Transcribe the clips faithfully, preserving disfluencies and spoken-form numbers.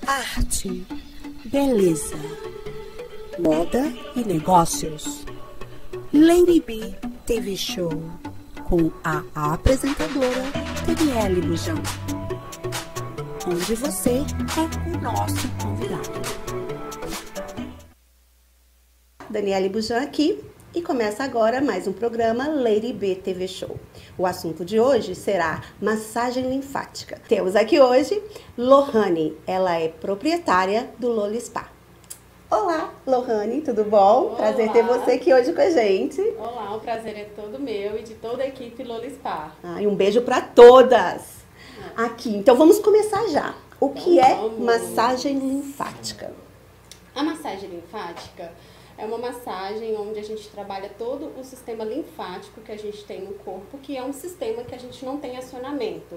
arte, beleza, moda e negócios. Lady B T V Show, com a apresentadora Daniele Bujão, onde você é o nosso convidado. Daniele Bujão aqui e começa agora mais um programa Lady B T V Show. O assunto de hoje será massagem linfática. Temos aqui hoje Lohane, ela é proprietária do Loli Spa. Olá, Lohane, tudo bom? Olá. Prazer ter você aqui hoje com a gente. Olá, o prazer é todo meu e de toda a equipe Loli Spa. Ah, e um beijo para todas aqui. Então vamos começar já. O Então, que é vamos. massagem linfática? A massagem linfática é uma massagem onde a gente trabalha todo o sistema linfático que a gente tem no corpo, que é um sistema que a gente não tem acionamento.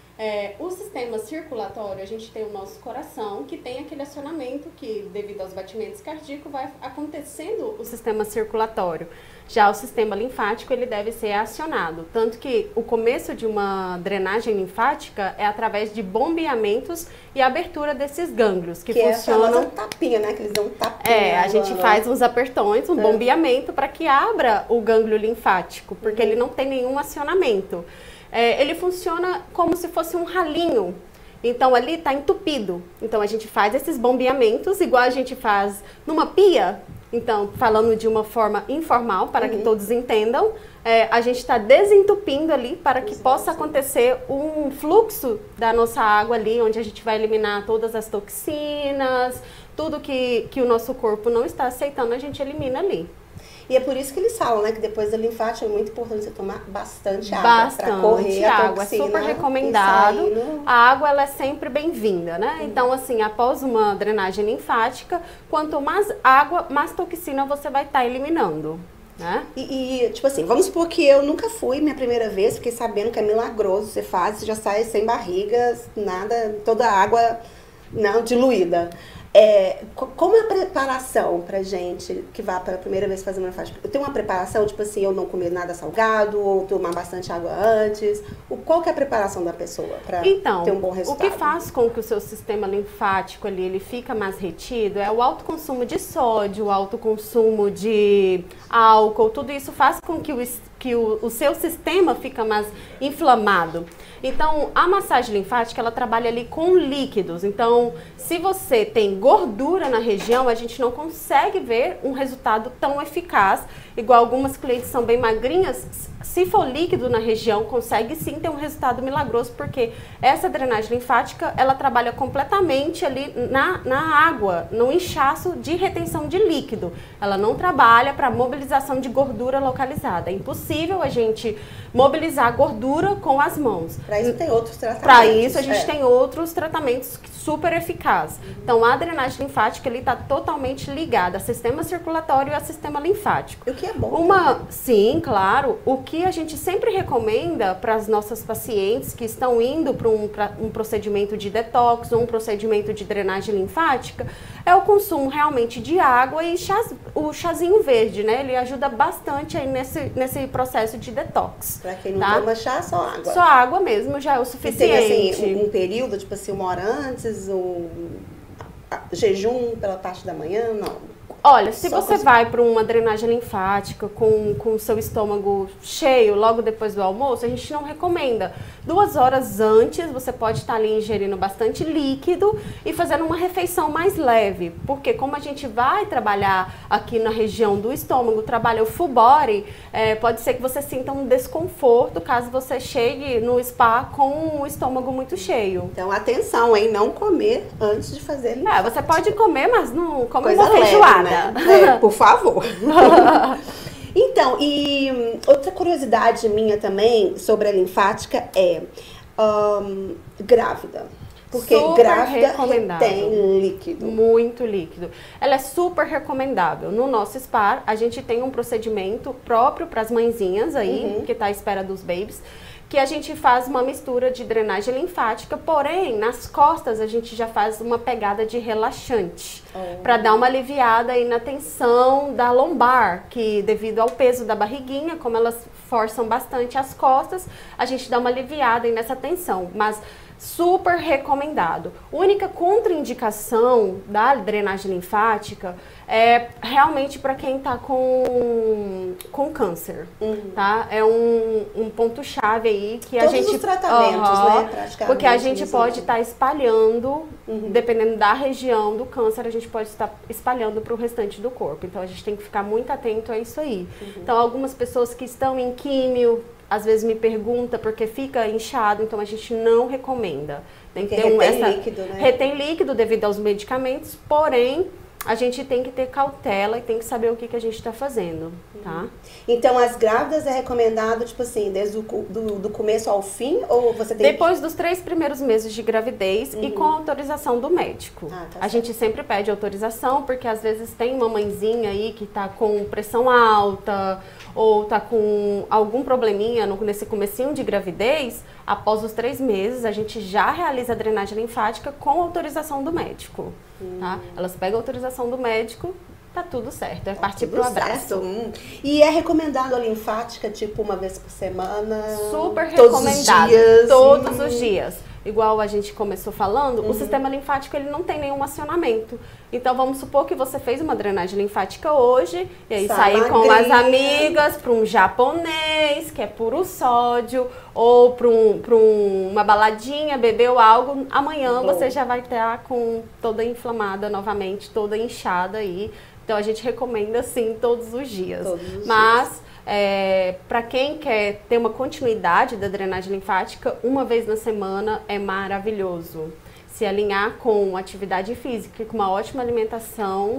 É, o sistema circulatório, a gente tem o nosso coração, que tem aquele acionamento que, devido aos batimentos cardíacos, vai acontecendo o sistema circulatório. Já o sistema linfático, ele deve ser acionado. Tanto que o começo de uma drenagem linfática é através de bombeamentos e abertura desses gânglios, que, Que funcionam... é a famosa tapinha, né? Que eles dão tapinha. É, a gente agora. faz uns apertões, um É. bombeamento para que abra o gânglio linfático, porque Uhum. ele não tem nenhum acionamento. É, ele funciona como se fosse um ralinho. Então ali está entupido. Então a gente faz esses bombeamentos, igual a gente faz numa pia. Então, falando de uma forma informal, para que Uhum. todos entendam, é, a gente está desentupindo ali para que possa acontecer um fluxo da nossa água ali, onde a gente vai eliminar todas as toxinas, tudo que, que o nosso corpo não está aceitando, a gente elimina ali. E é por isso que eles falam, né? Que depois da linfática é muito importante você tomar bastante água. Bastante Pra correr a água, é toxina super e recomendado. sair no- A água ela é sempre bem-vinda, né? Então, assim, após uma drenagem linfática, quanto mais água, mais toxina você vai estar eliminando, né? E, e, tipo assim, vamos supor que eu nunca fui, minha primeira vez, fiquei sabendo que é milagroso. Você faz, você já sai sem barrigas, nada, toda a água não diluída. É, co- como é a preparação pra gente que vai pela primeira vez fazer uma linfática? Eu tenho uma preparação, tipo assim, eu não comer nada salgado, ou tomar bastante água antes. O, qual que é a preparação da pessoa pra Então, ter um bom o resultado? que faz com que o seu sistema linfático ali, ele fica mais retido é o alto consumo de sódio, o alto consumo de álcool, tudo isso faz com que o, es- que o, o seu sistema fica mais inflamado. Então, a massagem linfática, ela trabalha ali com líquidos. Então, se você tem gordura na região, a gente não consegue ver um resultado tão eficaz. Igual algumas clientes são bem magrinhas, se for líquido na região, consegue sim ter um resultado milagroso, porque essa drenagem linfática, ela trabalha completamente ali na, na água, no inchaço de retenção de líquido. Ela não trabalha para mobilização de gordura localizada. É impossível a gente mobilizar a gordura com as mãos. Pra isso tem outros tratamentos. Para isso, a gente é. tem outros tratamentos super eficazes. Então, a drenagem linfática está totalmente ligada a sistema circulatório e a sistema linfático. O que é bom. Uma, sim, claro. O que a gente sempre recomenda para as nossas pacientes que estão indo para um, pra um procedimento de detox ou um procedimento de drenagem linfática é o consumo realmente de água e chás, o chazinho verde, né? Ele ajuda bastante aí nesse, nesse processo de detox. Pra quem não tá? toma chá, só água. Só água mesmo já é o E suficiente. tem assim, um, um período, tipo assim, uma hora antes, um a- jejum pela parte da manhã, não. Olha, se Só você com- vai para uma drenagem linfática com, com o seu estômago cheio logo depois do almoço, a gente não recomenda. Duas horas antes, você pode estar ali ingerindo bastante líquido e fazendo uma refeição mais leve. Porque como a gente vai trabalhar aqui na região do estômago, trabalha o full body, é, pode ser que você sinta um desconforto caso você chegue no spa com o estômago muito cheio. Então, atenção, hein? Não comer antes de fazer É, linfática. você pode comer, mas não come Coisa uma leve, feijoada. né? É, por favor. Então, e hum, outra curiosidade minha também sobre a linfática é hum, grávida. Porque Super grávida recomendável. tem líquido. Muito líquido. Ela é super recomendável. No nosso spa, a gente tem um procedimento próprio para as mãezinhas aí, Uhum. que tá à espera dos babies, que a gente faz uma mistura de drenagem linfática, porém, nas costas a gente já faz uma pegada de relaxante, Oh. para dar uma aliviada aí na tensão da lombar, que devido ao peso da barriguinha, como elas forçam bastante as costas, a gente dá uma aliviada aí nessa tensão. Mas Super recomendado. Única contraindicação da drenagem linfática é realmente para quem está com, com câncer, uhum. tá? É um, um ponto-chave aí que Todos a gente... os tratamentos, uh-huh, né? Praticamente. Porque a gente pode estar tá espalhando, uhum. dependendo da região do câncer, a gente pode estar tá espalhando para o restante do corpo. Então, a gente tem que ficar muito atento a isso aí. Uhum. Então, algumas pessoas que estão em químio, às vezes me pergunta porque fica inchado, então a gente não recomenda. Tem que ter um, retém essa, líquido, né? Retém líquido devido aos medicamentos, porém a gente tem que ter cautela e tem que saber o que, que a gente está fazendo, tá? Então, as grávidas é recomendado, tipo assim, desde o do, do começo ao fim, ou você tem Depois que... dos três primeiros meses de gravidez uhum. e com autorização do médico. Ah, tá a gente sempre pede autorização, porque às vezes tem uma mãezinha aí que tá com pressão alta, ou tá com algum probleminha no, nesse comecinho de gravidez. Após os três meses, a gente já realiza a drenagem linfática com autorização do médico. Hum. Tá? Elas pegam a autorização do médico, tá tudo certo. É tá partir pro abraço. Hum. E é recomendado a linfática, tipo, uma vez por semana? Super todos recomendado. Os dias. Todos hum. os dias. Igual a gente começou falando, uhum. o sistema linfático ele não tem nenhum acionamento. Então, vamos supor que você fez uma drenagem linfática hoje, e aí Sai sair com as amigas para um japonês, que é puro sódio, ou para um, um, uma baladinha, bebeu algo, amanhã Bom. você já vai estar com toda inflamada novamente, toda inchada aí. Então, a gente recomenda, sim, todos os dias. Todos os Mas... dias. É, para quem quer ter uma continuidade da drenagem linfática, uma vez na semana é maravilhoso. Se alinhar com atividade física e com uma ótima alimentação,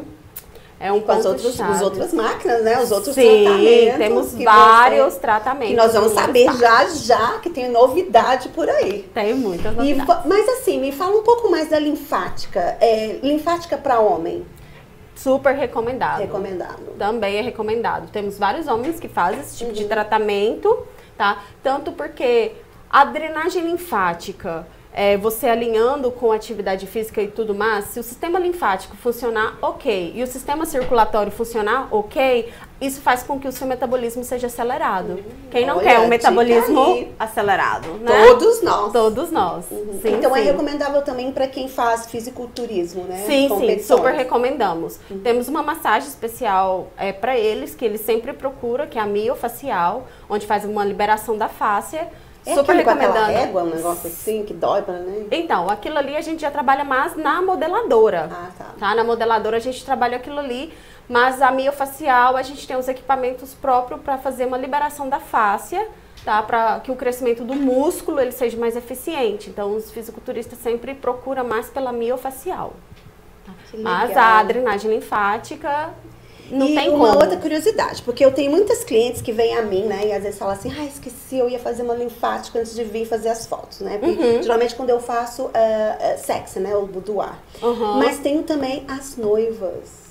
é um com as ponto outros, chave. As outras máquinas, né? Os outros Sim, tratamentos. temos que vários você, tratamentos. Que nós vamos saber já, já, que tem novidade por aí. Tem muitas novidades. E, mas assim, me fala um pouco mais da linfática. É, linfática para homem? Super recomendado. Recomendado. Também é recomendado. Temos vários homens que fazem esse tipo uhum. de tratamento, tá? Tanto porque a drenagem linfática, é, você alinhando com atividade física e tudo mais, se o sistema linfático funcionar ok e o sistema circulatório funcionar ok, isso faz com que o seu metabolismo seja acelerado. Uhum. Quem não Olha, quer um metabolismo acelerado, né? Todos nós. Todos nós. Uhum. Sim, então sim. é recomendável também para quem faz fisiculturismo, né? Sim, sim, super recomendamos. Uhum. Temos uma massagem especial é, para eles, que eles sempre procuram, que é a miofacial, onde faz uma liberação da fáscia. É super recomendando. Égua, um negócio assim que dói para né? Então, aquilo ali a gente já trabalha mais na modeladora. Ah, tá. tá. Na modeladora a gente trabalha aquilo ali, mas a miofacial a gente tem os equipamentos próprios para fazer uma liberação da fáscia, tá? Para que o crescimento do músculo ele seja mais eficiente. Então, os fisiculturistas sempre procuram mais pela miofacial. Tá? Mas a drenagem linfática não e tem uma como. outra curiosidade, porque eu tenho muitas clientes que vêm a mim, né, e às vezes falam assim, ah, esqueci, eu ia fazer uma linfática antes de vir fazer as fotos, né, porque Uhum. geralmente quando eu faço uh, uh, sexy, né, o boudoir, Uhum. mas tenho também as noivas.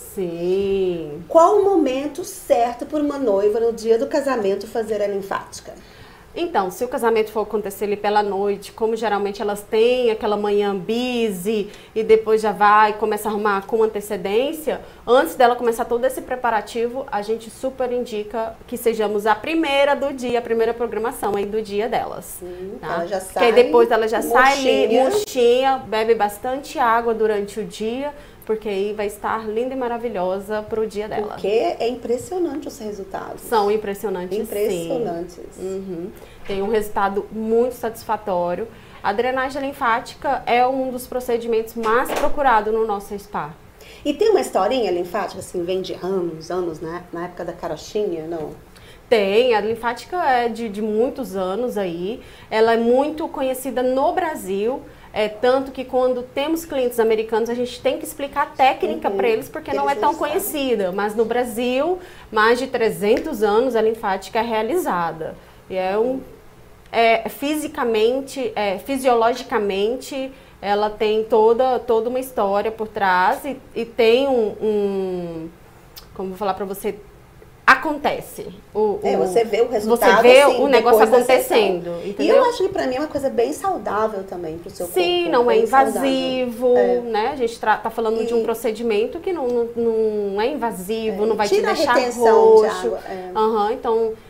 Sim. Qual o momento certo para uma noiva no dia do casamento fazer a linfática? Então, se o casamento for acontecer ali pela noite, como geralmente elas têm aquela manhã busy e depois já vai e começa a arrumar com antecedência, antes dela começar todo esse preparativo, a gente super indica que sejamos a primeira do dia, a primeira programação aí do dia delas. Hum, tá? Ela já Porque sai. aí depois ela já murchinha. sai ali, murchinha, bebe bastante água durante o dia, porque aí vai estar linda e maravilhosa pro dia dela. Porque é impressionante os resultados. São impressionantes, Impressionantes. sim. Uhum. Tem um resultado muito satisfatório. A drenagem linfática é um dos procedimentos mais procurados no nosso spa. E tem uma historinha linfática, assim, vem de anos, anos, né? Na época da carochinha, não? Tem, a linfática é de, de muitos anos aí. Ela é muito conhecida no Brasil. É, tanto que quando temos clientes americanos, a gente tem que explicar a técnica uhum. para eles, porque eles não é tão não sabem. conhecida. Mas no Brasil, mais de trezentos anos a linfática é realizada. E é um... É, fisicamente, é, fisiologicamente, ela tem toda, toda uma história por trás e, e tem um, um... Como vou falar para você... Acontece. O, é, o, você vê o resultado, você vê assim, o negócio depois da acontecendo. sessão. Entendeu? E eu acho que pra mim é uma coisa bem saudável também pro seu corpo. Sim, não é bem invasivo, é. né? A gente tá falando E... de um procedimento que não, não, não é invasivo, é, não vai te tira a deixar retenção roxo. de água, é. Uhum, então,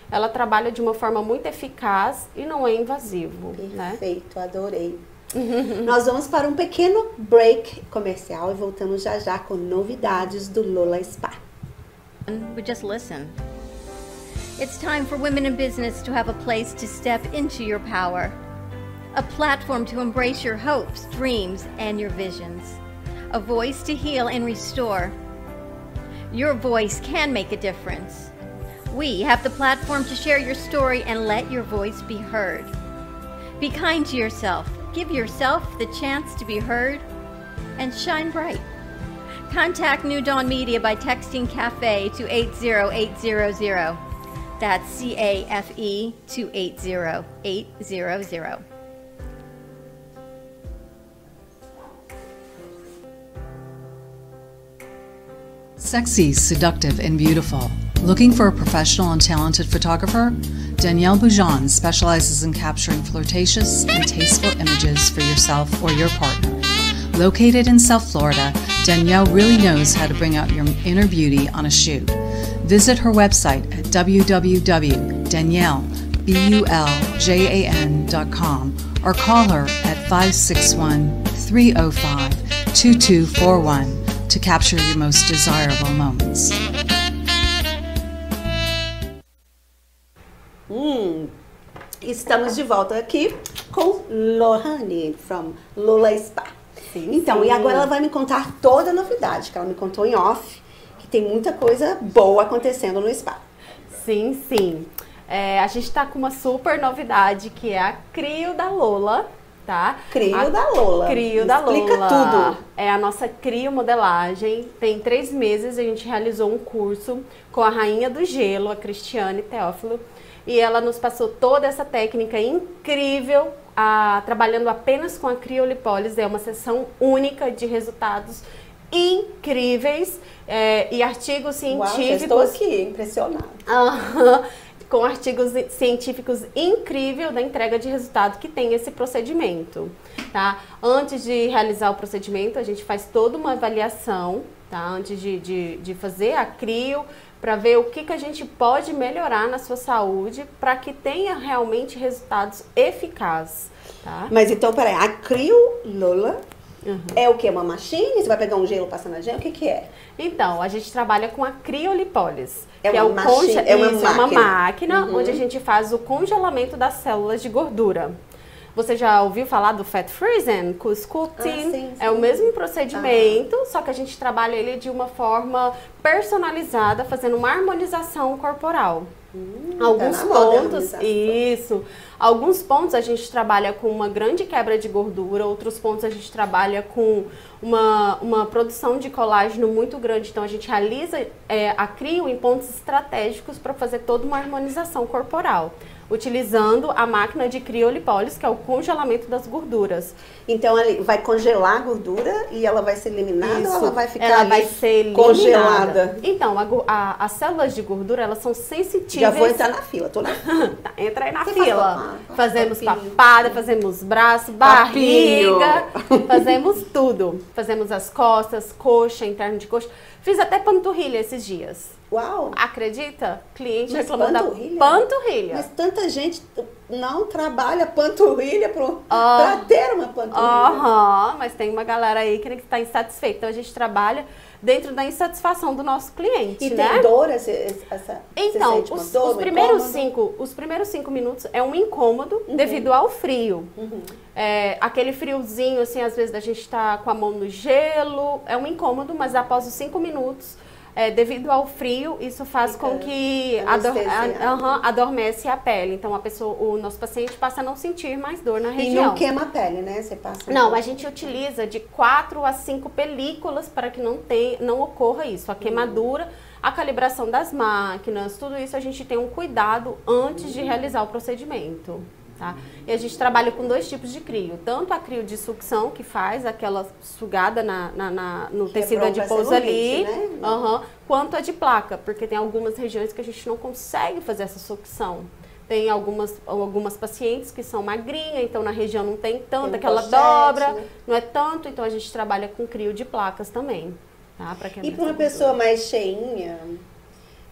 ela trabalha de uma forma muito eficaz e não é invasivo. Perfeito, né? Adorei. Nós vamos para um pequeno break comercial e voltamos já já com novidades do Lola Spa. But just listen. It's time for women in business to have a place to step into your power. A platform to embrace your hopes, dreams, and your visions. A voice to heal and restore. Your voice can make a difference. We have the platform to share your story and let your voice be heard. Be kind to yourself. Give yourself the chance to be heard and shine bright. Contact New Dawn Media by texting CAFE to eight zero eight zero zero. That's C A F E to eight zero eight zero zero. Sexy, seductive, and beautiful. Looking for a professional and talented photographer? Danielle Boujon specializes in capturing flirtatious and tasteful images for yourself or your partner. Located in South Florida, Danielle really knows how to bring out your inner beauty on a shoot. Visit her website at w w w dot danielle buljan dot com or call her at five six one, three zero five, two two four one to capture your most desirable moments. Hum, estamos de volta aqui com Lohane, from Lola Spa. Sim, então, sim. E agora ela vai me contar toda a novidade, que ela me contou em off, que tem muita coisa boa acontecendo no spa. Sim, sim. É, a gente está com uma super novidade, que é a Crio da Lola, tá? Crio a da Lola. Crio da Lola. Explica tudo. É a nossa Crio Modelagem. Tem três meses a gente realizou um curso com a Rainha do Gelo, a Cristiane Teófilo. E ela nos passou toda essa técnica incrível, a, trabalhando apenas com a criolipólise. É uma sessão única de resultados incríveis é, e artigos científicos. Uau, já estou aqui, impressionada. Aham, com artigos científicos incríveis da entrega de resultado que tem esse procedimento, tá? Antes de realizar o procedimento, a gente faz toda uma avaliação, tá? Antes de, de, de fazer a crio, para ver o que, que a gente pode melhorar na sua saúde para que tenha realmente resultados eficazes, tá? Mas então, peraí, a Crio Lola Uhum. é o que? Uma machine? Você vai pegar um gelo passando na gel? O que que é? Então, a gente trabalha com a criolipólise, É que é, uma o machine- conge... é uma Isso, é uma máquina. máquina Uhum. onde a gente faz o congelamento das células de gordura. Você já ouviu falar do fat freezing, com o sculpting? Ah, sim, É o sim. mesmo procedimento, só que a gente trabalha ele de uma forma personalizada, fazendo uma harmonização corporal. Alguns tá na moda a pontos, harmonização. isso. Alguns pontos a gente trabalha com uma grande quebra de gordura, outros pontos a gente trabalha com uma, uma produção de colágeno muito grande. Então a gente realiza é, a crio em pontos estratégicos para fazer toda uma harmonização corporal, utilizando a máquina de criolipólise, que é o congelamento das gorduras. Então, ali vai congelar a gordura e ela vai ser eliminada ou ela vai ficar ela ali vai ser congelada? eliminada. Então, a go- a- as células de gordura, elas são sensitivas. Já vou entrar na fila, tô na Tá, entra aí na Você faz fila. papá, Fazemos papinho. papada, fazemos braço, Papinho. barriga, fazemos tudo. Fazemos as costas, coxa, interno de coxa. Fiz até panturrilha esses dias. Uau! Acredita? Cliente Mas reclamando panturrilha? da panturrilha. Mas tanta gente não trabalha panturrilha pro, Ah. pra ter uma panturrilha. Aham, mas tem uma galera aí que está insatisfeita. Então a gente trabalha dentro da insatisfação do nosso cliente, E né? tem dor essa, essa Então, você sente uma os, dor, os um primeiros incômodo? cinco, os primeiros cinco minutos é um incômodo devido ao frio. É, aquele friozinho, assim, às vezes a gente está com a mão no gelo, é um incômodo, mas após os cinco minutos, é, devido ao frio, isso faz Fica com que ador, anestesiado. a, aham, adormece a pele. Então, a pessoa, o nosso paciente passa a não sentir mais dor na E região. não queima a pele, né? Você passa. um Não, pouco. a gente utiliza de quatro a cinco películas para que não, tenha, não ocorra isso. A queimadura, a calibração das máquinas, tudo isso a gente tem um cuidado antes de realizar o procedimento. Tá? E a gente trabalha com dois tipos de crio. Tanto a crio de sucção, que faz aquela sugada na, na, na- no Que é tecido bom pra adiposo celulite, ali, né? aham, quanto a de placa, porque tem algumas regiões que a gente não consegue fazer essa sucção. Tem algumas, algumas pacientes que são magrinhas, então na região não tem tanto, Tem um aquela pochete, dobra, né? não é tanto, então a gente trabalha com crio de placas também. Tá? Pra que E para uma pessoa mais cheinha,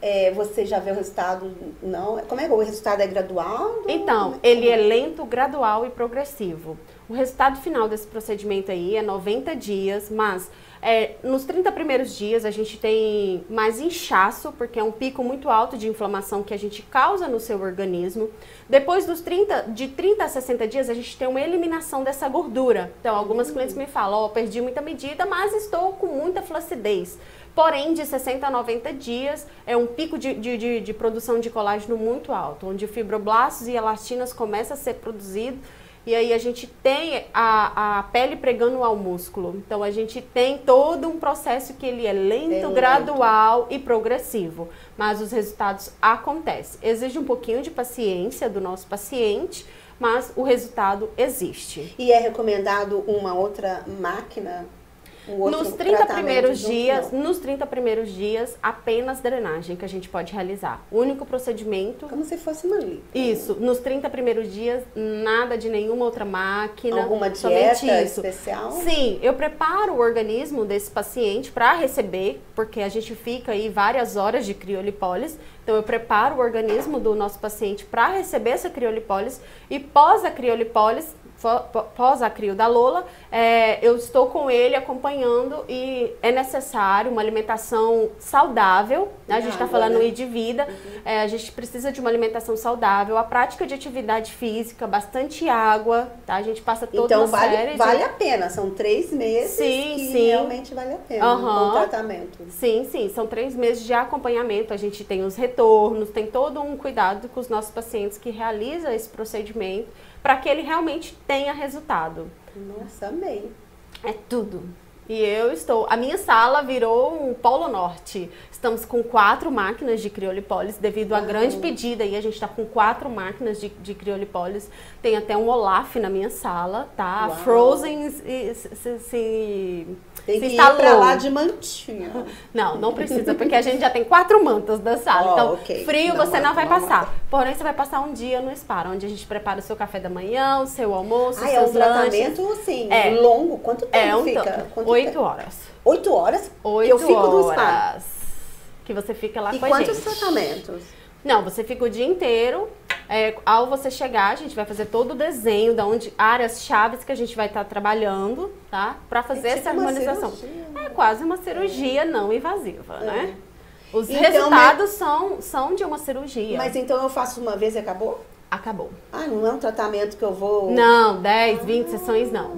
é, você já vê o resultado? Não? Como é que o resultado é gradual? Então, é ele é lento, gradual e progressivo. O resultado final desse procedimento aí é noventa dias, mas é, nos trinta primeiros dias a gente tem mais inchaço, porque é um pico muito alto de inflamação que a gente causa no seu organismo. Depois dos trinta, de trinta a sessenta dias, a gente tem uma eliminação dessa gordura. Então, algumas uhum. clientes me falam, ó, oh, perdi muita medida, mas estou com muita flacidez. Porém, de sessenta a noventa dias, é um pico de, de, de, de produção de colágeno muito alto, onde fibroblastos e elastinas começam a ser produzidos, e aí a gente tem a, a pele pregando ao músculo. Então, a gente tem todo um processo que ele é lento, é lento, gradual e progressivo, mas os resultados acontecem. Exige um pouquinho de paciência do nosso paciente, mas o resultado existe. E é recomendado uma outra máquina? Um nos trinta primeiros dias, não. nos trinta primeiros dias, apenas drenagem que a gente pode realizar. O único procedimento... Como se fosse uma lipo. Isso. Nos trinta primeiros dias, nada de nenhuma outra máquina. Alguma dieta especial? Sim. Eu preparo o organismo desse paciente para receber, porque a gente fica aí várias horas de criolipólise. Então, eu preparo o organismo do nosso paciente para receber essa criolipólise e pós a criolipólise, pós a crio da Lola, é, eu estou com ele acompanhando e é necessário uma alimentação saudável, né? A gente está falando aí de vida, uhum. é, a gente precisa de uma alimentação saudável, a prática de atividade física, bastante água, tá? A gente passa toda então, uma vale, série de... vale a pena, são três meses sim, que sim. realmente vale a pena uhum. o tratamento. Sim, sim, são três meses de acompanhamento, a gente tem os retornos, tem todo um cuidado com os nossos pacientes que realizam esse procedimento, para que ele realmente tenha resultado. Nossa, amei. É tudo. E eu estou... A minha sala virou um polo norte. Estamos com quatro máquinas de criolipólise devido à grande pedida. E a gente está com quatro máquinas de, de criolipólise. Tem até um Olaf na minha sala, tá? A Frozen se, se, se, tem se que instalou. ir pra lá de mantinha. Não, não precisa, porque a gente já tem quatro mantas da sala. Oh, então, okay. frio não, você não vai não, passar. não. Porém, você vai passar um dia no spa, onde a gente prepara o seu café da manhã, o seu almoço, ah, os é um seus lanches. tratamento, assim, é. longo? Quanto tempo é um fica? Quanto Oito tempo? horas. Oito horas? Oito eu fico horas. no spa. Que você fica lá e com a gente. E quantos tratamentos? Não, você fica o dia inteiro. É, ao você chegar, a gente vai fazer todo o desenho da onde áreas chaves que a gente vai estar trabalhando, tá? Pra fazer é tipo essa harmonização. É quase uma cirurgia é. não invasiva, é. né? Os então, resultados mas... são, são de uma cirurgia. Mas então eu faço uma vez e acabou? Acabou. Ah, não é um tratamento que eu vou... Não, dez, vinte ah. sessões não.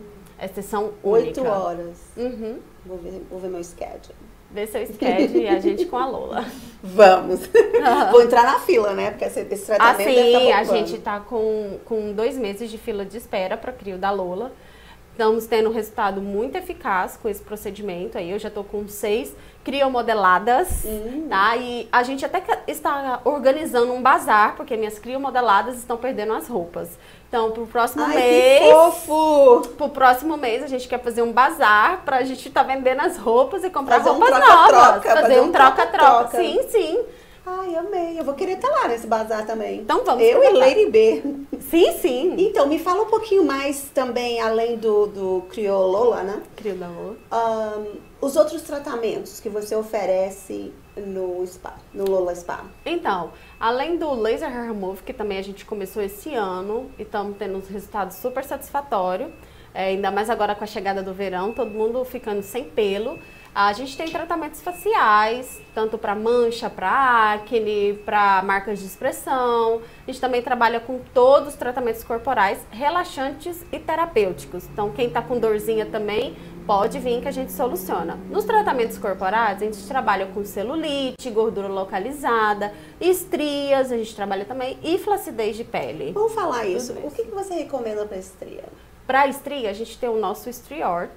É sessão única. Oito horas. Uhum. Vou ver, vou ver meu schedule. Vê seu schedule e a gente com a Lola. Vamos. Vou entrar na fila, né? Porque esse, esse tratamento assim, deve estar a gente tá com, com dois meses de fila de espera para crio da Lola. Estamos tendo um resultado muito eficaz com esse procedimento. Aí eu já tô com seis criomodeladas, hum. tá? E a gente até está organizando um bazar, porque minhas criomodeladas estão perdendo as roupas. Então, pro próximo Ai, mês... que fofo! Pro próximo mês, a gente quer fazer um bazar pra gente tá vendendo as roupas e comprar fazer roupas um troca, novas. Troca, fazer, fazer um troca-troca. Sim, sim. Ai, amei. Eu vou querer estar lá nesse bazar também. Então vamos. Eu e Lady B. Sim, sim. Então, me fala um pouquinho mais também, além do, do Criolola, né? Criolola. Um, os outros tratamentos que você oferece no spa, no Lola Spa. Então, além do Laser Hair Remove, que também a gente começou esse ano e estamos tendo uns resultados super satisfatórios, é, ainda mais agora com a chegada do verão, todo mundo ficando sem pelo. A gente tem tratamentos faciais, tanto para mancha, para acne, para marcas de expressão. A gente também trabalha com todos os tratamentos corporais, relaxantes e terapêuticos. Então, quem está com dorzinha também, pode vir que a gente soluciona. Nos tratamentos corporais, a gente trabalha com celulite, gordura localizada, estrias, a gente trabalha também, e flacidez de pele. Vamos falar isso. O que, que você recomenda para estria? Para estria, a gente tem o nosso Strior,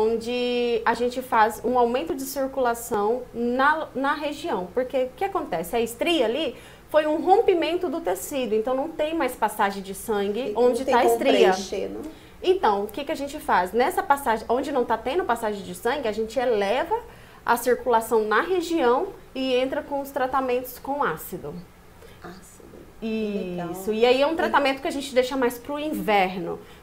onde a gente faz um aumento de circulação na, na região. Porque o que acontece? A estria ali foi um rompimento do tecido, então não tem mais passagem de sangue não onde está a estria. Preencher, não? Então, o que, que a gente faz? Nessa passagem, onde não está tendo passagem de sangue, a gente eleva a circulação na região e entra com os tratamentos com ácido. Ácido. Isso. E aí é um tratamento que a gente deixa mais para o inverno.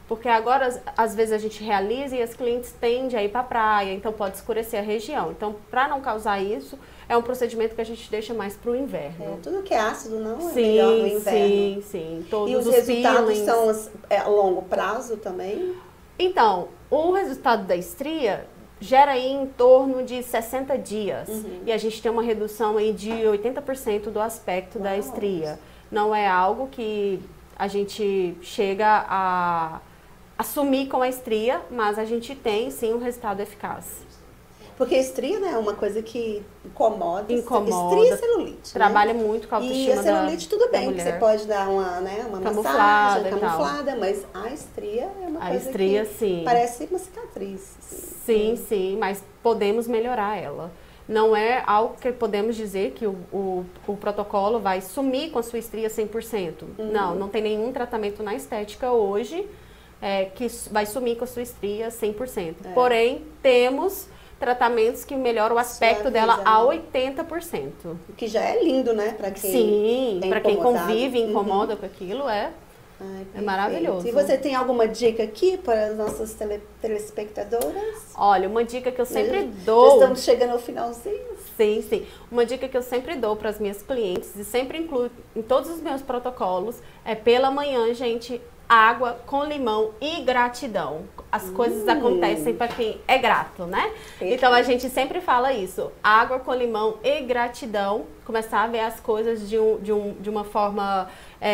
Porque agora, às- às vezes, a gente realiza e as clientes tendem a ir para a praia, então pode escurecer a região. Então, para não causar isso, é um procedimento que a gente deixa mais para o inverno. É, tudo que é ácido não é Sim, melhor no inverno. sim, sim. Todos E os, os resultados peelings. são as- é, a longo prazo também? Então, o resultado da estria gera aí em torno de sessenta dias. Uhum. E a gente tem uma redução aí de oitenta por cento do aspecto da Uau. estria. Não é algo que a gente chega a assumir com a estria, mas a gente tem sim um resultado eficaz. Porque estria, né, é uma coisa que incomoda. Incomoda. Estria e celulite. Trabalha né? muito com a E autoestima a celulite, da, tudo da bem, que mulher. você pode dar uma, né, uma Camuflada massagem, e tal. camuflada, mas a estria é uma A coisa estria, que sim. parece uma cicatriz. assim. Sim, sim, mas podemos melhorar ela. Não é algo que podemos dizer que o, o, o protocolo vai sumir com a sua estria cem por cento. Uhum. Não, não tem nenhum tratamento na estética hoje é, que su- vai sumir com a sua estria cem por cento. É. Porém, temos tratamentos que melhoram o aspecto dela Suavizam. a oitenta por cento. O que já é lindo, né, pra quem Sim, é para quem incomodado. convive e Uhum. incomoda com aquilo, é. Ai, É perfeito. maravilhoso. E você tem alguma dica aqui para as nossas tele, telespectadoras? Olha, uma dica que eu sempre Já- dou. Já estamos chegando ao finalzinho. Sim, sim. Uma dica que eu sempre dou para as minhas clientes e sempre incluo em todos os meus protocolos é pela manhã, gente, água com limão e gratidão. As coisas acontecem para quem é grato, né? Perfeito. Então a gente sempre fala isso: água com limão e gratidão. Começar a ver as coisas de, um, de, um, de uma forma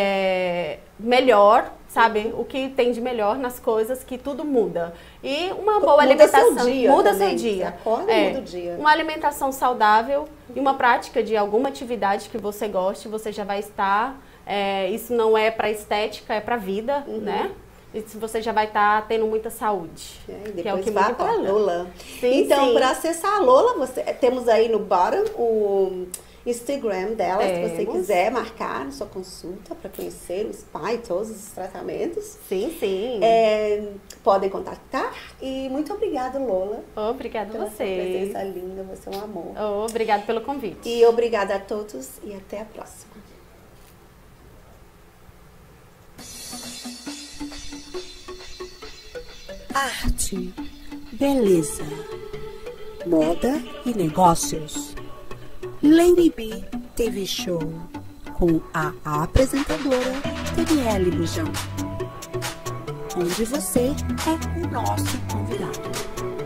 é, melhor, sabe? O que tem de melhor nas coisas, que tudo muda. E uma boa Muda seu alimentação. dia muda também. seu dia. Você acorda e muda o dia. Uma alimentação saudável e uma prática de alguma atividade que você goste, você já vai estar. É, isso não é para estética, é para vida, Uhum. né? E você já vai estar tendo muita saúde. É, e que é o depois que vá muito para a importa. Lola. Sim, então, sim. para acessar a Lola, você, temos aí no bottom o Instagram dela, se você Temos. quiser marcar sua consulta para conhecer o spa e todos os tratamentos. Sim, sim. É, podem contactar. E muito obrigada, Lola, Obrigada a pela sua você. presença linda. Você é um amor. Obrigada pelo convite. E obrigada a todos e até a próxima. Arte, beleza, moda e negócios. Lady B T V Show com a apresentadora Daniele Bujão, onde você é o nosso convidado.